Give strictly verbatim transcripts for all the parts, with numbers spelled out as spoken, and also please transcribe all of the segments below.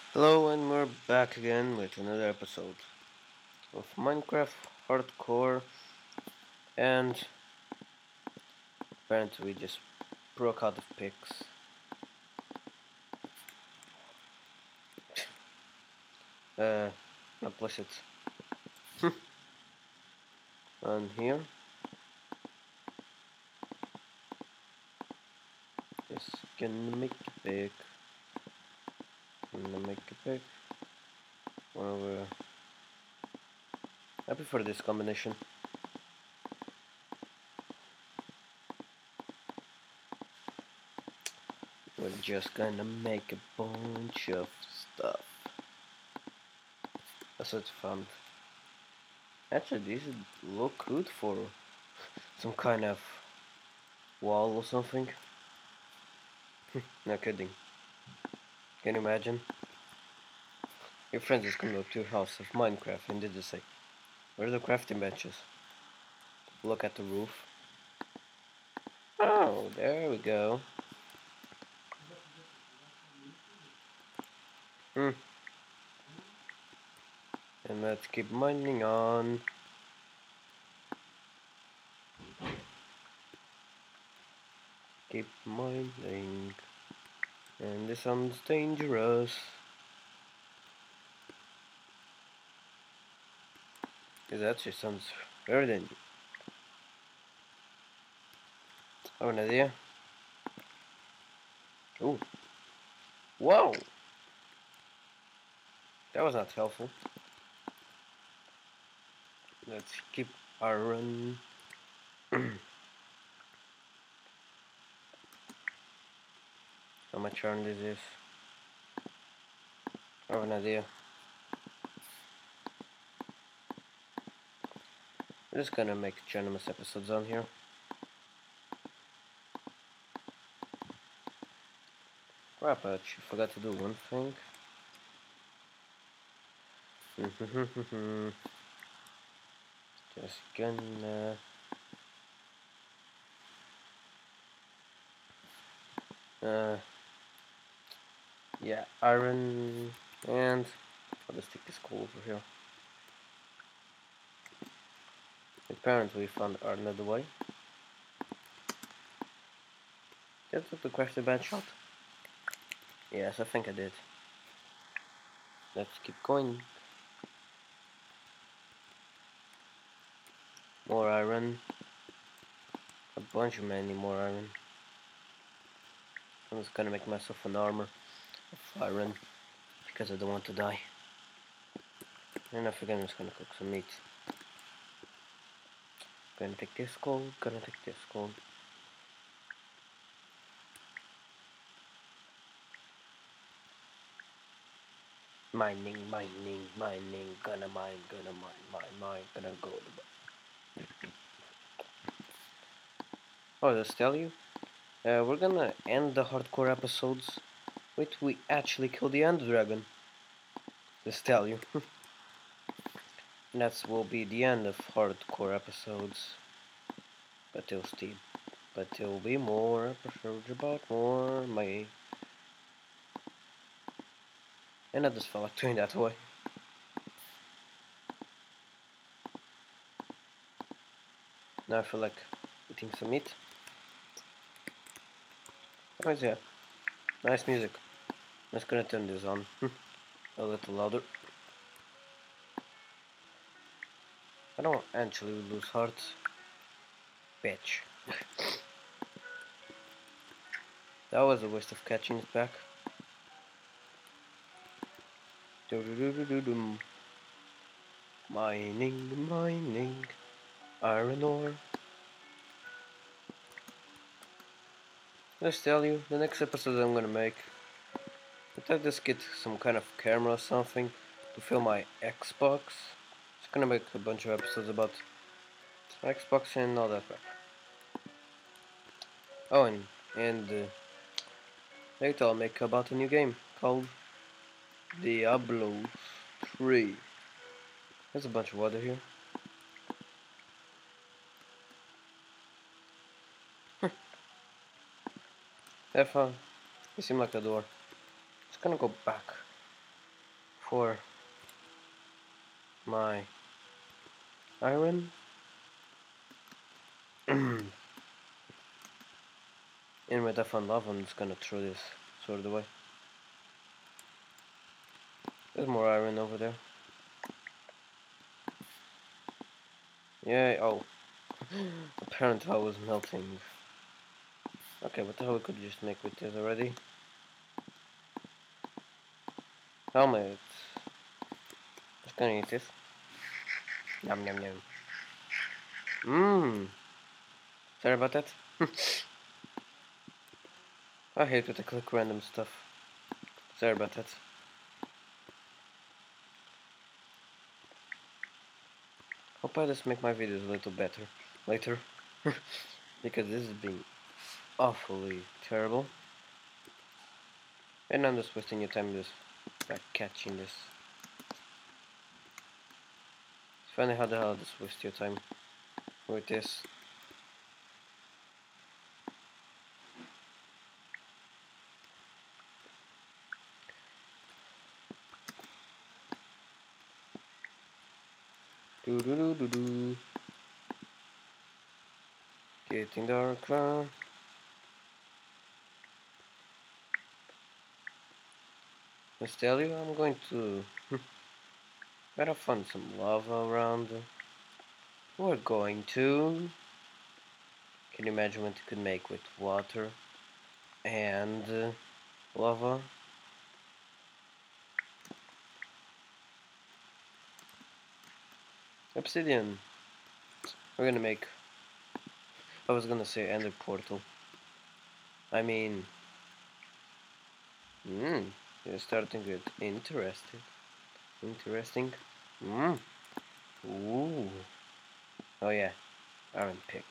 Hello, and we're back again with another episode of Minecraft Hardcore. And apparently, we just broke out of picks. Uh, I place it on here. Just gonna make a pick. Gonna make a pick. Well, we're happy for this combination. We're just gonna make a bunch of stuff. That's what I found. Actually, these look good for some kind of wall or something. No kidding. Can you imagine? Your friends just come up to your house of Minecraft and they just say, where are the crafting benches? Look at the roof. Oh, there we go. Hmm. And let's keep mining on. Keep mining. And this sounds dangerous. It actually sounds very dangerous. I have an idea. Ooh. Whoa! That was not helpful. Let's keep iron. How much iron this is? I have an idea. I'm just gonna make generous episodes on here. Crap, I actually forgot to do one thing. Just gonna uh yeah, iron, and I'll just take this coal over here. Apparently we found another way. Did I took the crafted bad shot? Yes, I think I did. Let's keep going. More iron. A bunch of many more iron. I'm just gonna make myself an armor of iron because I don't want to die. And I think I'm just gonna cook some meat. Gonna take this coal, gonna take this coal. Mining, mining, mining, gonna mine, gonna mine, mine, mine, gonna go. Oh, just tell you, uh, we're gonna end the hardcore episodes with we actually kill the Ender Dragon. Just tell you. That will be the end of hardcore episodes. But there'll still, but there'll be more episodes about more my. And I just felt like doing that way. Now I feel like eating some meat. Oh yeah, nice music. I'm just gonna turn this on a little louder. I don't actually lose hearts. Bitch. That was a waste of catching it back. Mining, mining, iron ore. Let's tell you, the next episode I'm gonna make, I thought just get some kind of camera or something to film my Xbox. Just gonna make a bunch of episodes about Xbox and all that crap. Oh, and, and uh, later I'll make about a new game called Diablo three. There's a bunch of water here. Have fun. You seem like a door. Just gonna go back. for my iron. And with I found lava, I'm just gonna throw this sword away. There's more iron over there. Yeah, oh. Apparently I was melting. Okay, what the hell we could just make with this already? Helmet. Just gonna eat this. Yum yum yum. Mmm. Sorry about that. I hate when I click random stuff. Sorry about that. Hope I just make my videos a little better later. Because this has been awfully terrible. And I'm just wasting your time just like catching this. It's funny how the hell I just waste your time with this. Do do do do do. Getting darker. Let's tell you, I'm going to better find some lava around. We're going to. Can you imagine what you could make with water and uh, lava? Obsidian. We're gonna make. I was gonna say Ender Portal. I mean. Hmm. You're starting to get interested. Interesting. Hmm. Ooh. Oh yeah. Iron pick.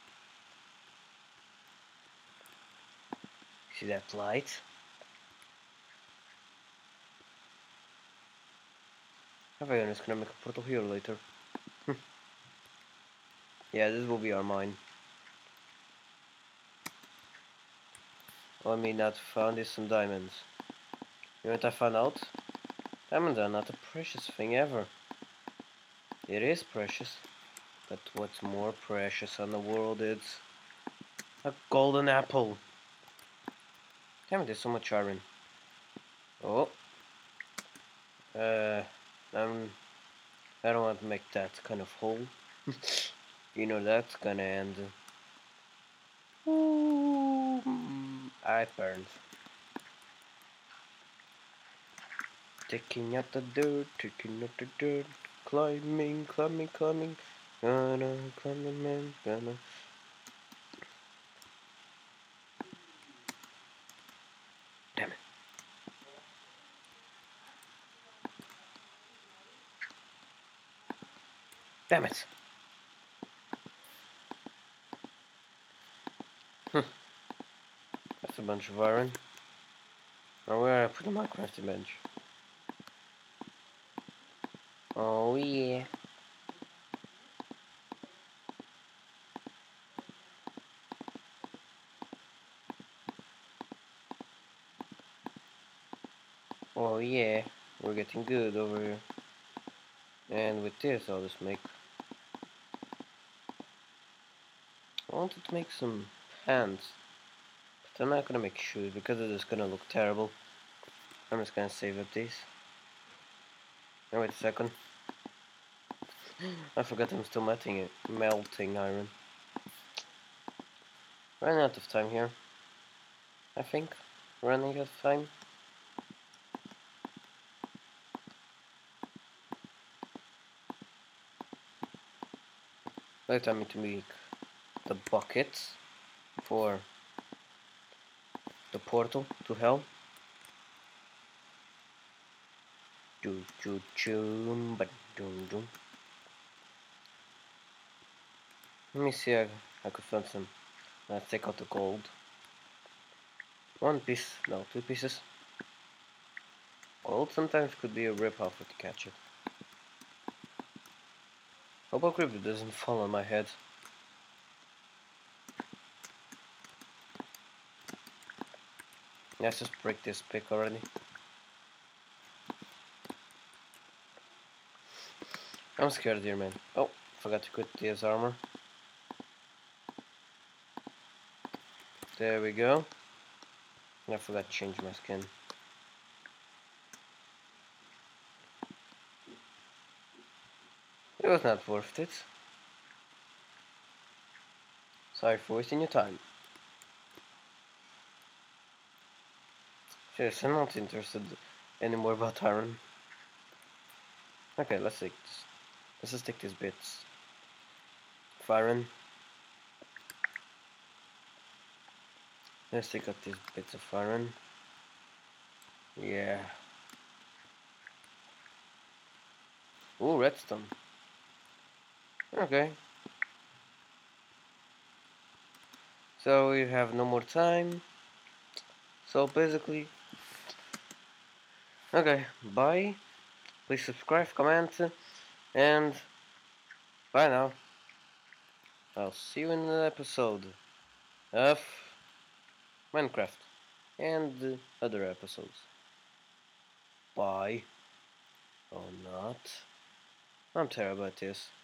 See that light? I'm just gonna make a portal here later. Yeah, this will be our mine. All I mean, not found is some diamonds. You know what I found out? Diamonds are not the precious thing ever. It is precious, but what's more precious on the world is a golden apple. Damn it, there's so much iron. Oh. Uh, um, I don't want to make that kind of hole. You know that's gonna end. Ooh, I burned. Taking out the dirt, taking out the dirt, climbing, climbing, climbing, gonna climb the man, gonna. Damn it. Damn it. That's a bunch of iron. Now where I put my crafting bench? Oh yeah. Oh yeah. We're getting good over here. And with this I'll just make... I wanted to make some pants. But I'm not gonna make shoes because it is gonna look terrible. I'm just gonna save up these. Now wait a second. I forgot I'm still melting it. Melting iron. Running out of time here. I think. Running out of time. Wait, I need to make the buckets for the portal to hell. Choo choo choo, but doom doom. Let me see. I, I could find some. Let's take out the gold. One piece, no, two pieces. Gold sometimes could be a rip-off if you catch it. Hope a creeper doesn't fall on my head. Let's just break this pick already. I'm scared here, man. Oh, forgot to quit this armor. There we go. I forgot to change my skin. It was not worth it. Sorry for wasting your time. Seriously, I'm not interested anymore about iron. Okay, let's take this. Let's just take these bits of iron. Let's take out these bits of iron. Yeah. Ooh, redstone. Okay. So we have no more time. So basically, okay, bye. Please subscribe, comment, and bye now. I'll see you in the episode of Minecraft and other episodes. Bye. Or not. I'm terrible at this.